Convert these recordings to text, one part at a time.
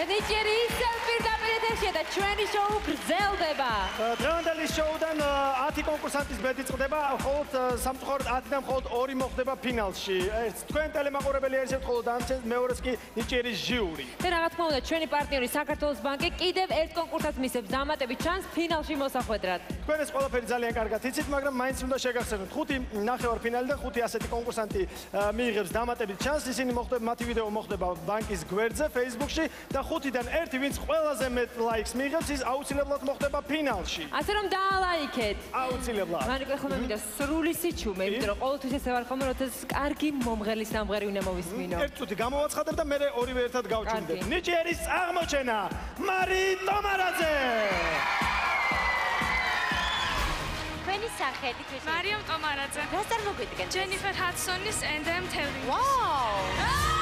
ნიჭიერი ისევ პირდაპირ ეთერშია და ჩვენი შოუ გრძელდება. დღევანდელი შოუდან 10 კონკურსანტის ბედი წყდება, მხოლოდ სამწუხაროდ 10-დან მხოლოდ 2 მოხდება ფინალში. თქვენ ტელემაყურებელი ერთ მხოლოდ ამცენ, მეორეს კი ნიჭიერი ჟიური. და რა თქმა უნდა, ჩვენი პარტნიორი საქართველოს ბანკი კიდევ ერთ კონკურსს მისცემს დამატებით ჩანს ფინალში მოსახვედრად. თქვენ ეს ყველაფერი ძალიან კარგად იცით, მაგრამ მაინც უნდა შეგახსენოთ, 5 ნახევარფინალი და 5 ასეთი კონკურსანტი მიიღებს დამატებით ჩანს. ისინი მოხდება, მათი ვიდეო მოხდება ბანკის გვერდზე, Facebook-ში და 5-დან ერთი, ვინც ყველაზე მეტ ლაიქს მიიღებს, ის აუცილებლად მოხდება ფინალში. ასე რომ დაალაიქეთ. აუცილებლად. მანიკა ხომ მინდა სრული სიჩუმე, იმიტომ რომ ყოველთვის ესე ვარ ხომ, როცა კარგი მომღერლის ნამღერი უნდა მოვისმინო. ერთ წუთი გამოვაცხადებ და მე ორივე ერთად გავჩნდებ. ნიჭიერის აღმოჩენა, მარი ტომარაძე. Თქვენი სახელი თქვენი. მარიამ ტომარაძე. რას წარმოგვიდგენთ? ჯენიფერ ჰადსონის and I'm telling. ვაუ!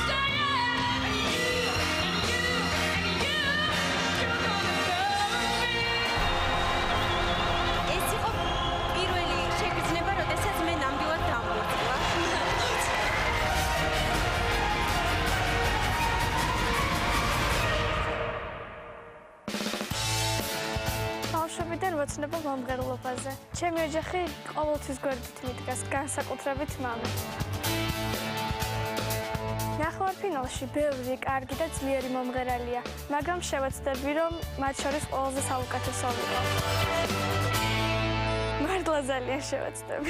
ეს იყო პირველი შეგრძნება, როდესაც მე ნამდვილად დამღვრწვა. ბავშვობიდან ვოცნებობ მომღერლობაზე. ჩემი ოჯახი ყოველთვის გვერდით მიდგას, განსაკუთრებით მამი. ნახევარფინალში ბევრი კარგი და ძლიერი მომღერალია, მაგრამ შევეცდები, რომ მათ შორის ყველაზე საუკეთესო ვიყო. მართლა ძალიან შევეცდები.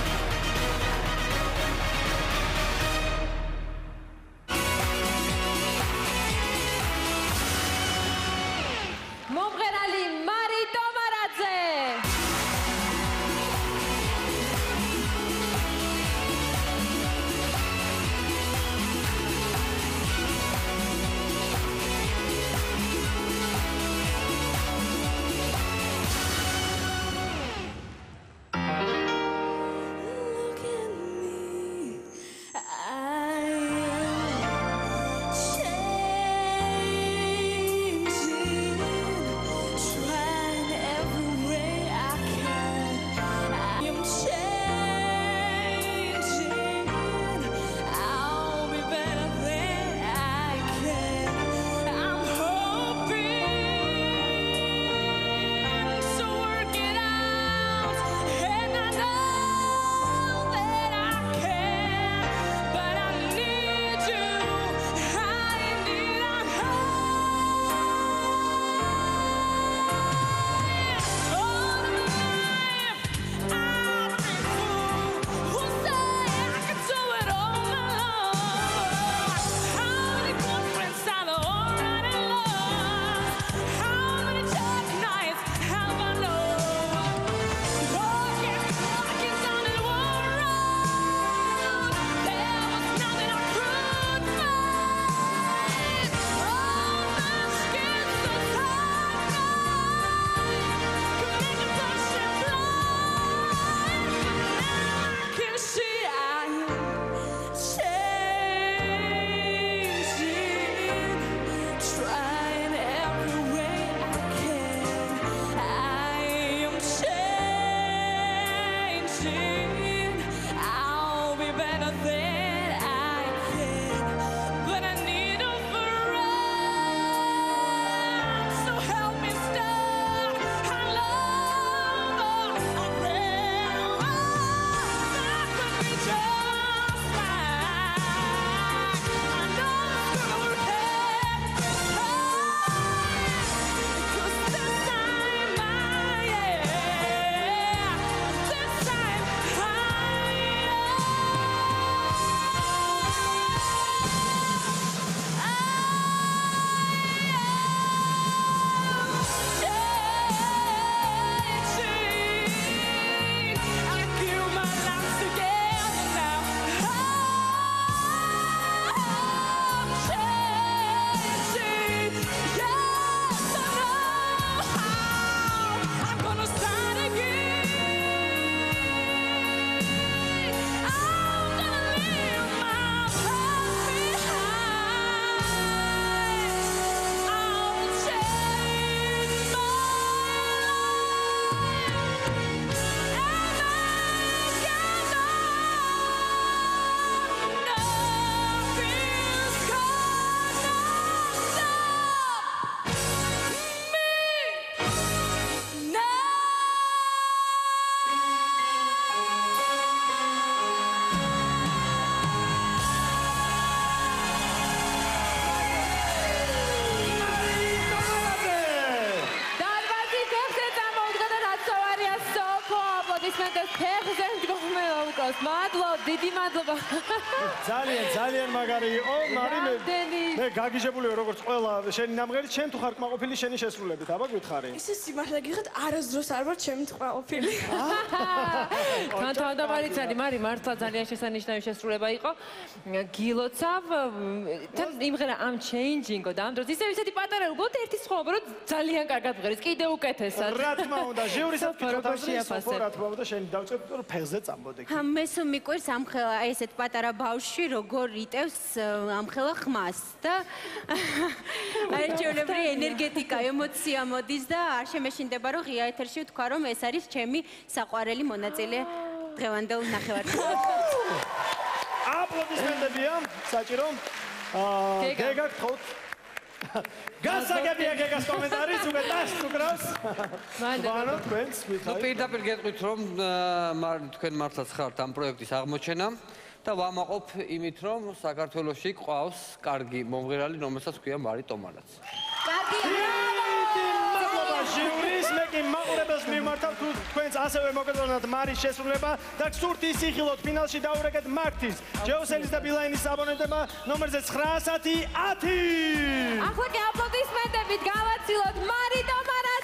მომღერალი მარი ტომარაძე. Looking გახსოვს. მადლობ, დიდი მადლობა. ძალიან მაგარი იყო, მარი მე გაგიჟებული ვარ როგორც ყველა შენი ნამღერი, შენ თუ ხარ კმაყოფილი შენი შესრულებით, აბა გითხარი. ისე სიმართლე გიხოთ, არასდროს არ ვარ ჩემი კმაყოფილი. თან თავდამარიცადი, მარი მართლა ძალიან შესანიშნავი შესრულება იყო. გილოცავ თან იმღერა ამ changing-ო და ამ დროს ისე ისეთი პატარა უბრალოდ ერთი სხვაობა რომ ძალიან კარგად მღერის, კიდე უკეთესად. რა თქმა უნდა, ჟიურისაც ფიქრობ რა თქმა უნდა შენი დავწერ რომ ფეხზე წამბოდე. მესო მიყვირს ამხელა აი ესეთ პატარა ბავშვი როგორ იტევს ამხელა ხმას და არჩეულებრივი ენერგეტიკა, ემოცია მოდის და არ შემეშინდება რომ ღია ეთერში ვთქვა რომ ეს არის ჩემი საყვარელი მონაწილე დღევანდელ ნახევარფინალში. აპლოდისმენტებია, საჭირო. გეგა გთხოვთ. გასაგებია გეგას კომენტარის უკეთას უკრავს. მანდ თქვენს ნუ პირდაპირ გეტყვით რომ თქვენ მართლაც ხართ ამ პროექტის აღმოჩენა და ვამაყობ იმით რომ საქართველოში ყავს კარგი მომღერალი რომელსაც ქვია მარი ტომანაც. კარგი ჟიურის მე კი მაყურებელს მიმართავ თუ თქვენს ასევე მოგეწონათ მარის შესრულება და გსურთ ისიხილოთ ფინალში დაურეკეთ მართვის ჯეოსელის და ბილაინის აბონენტებმა ნომერზე 910. ახლა კი აპლოდისმენტებით გავაცილოთ მარი ტომანას.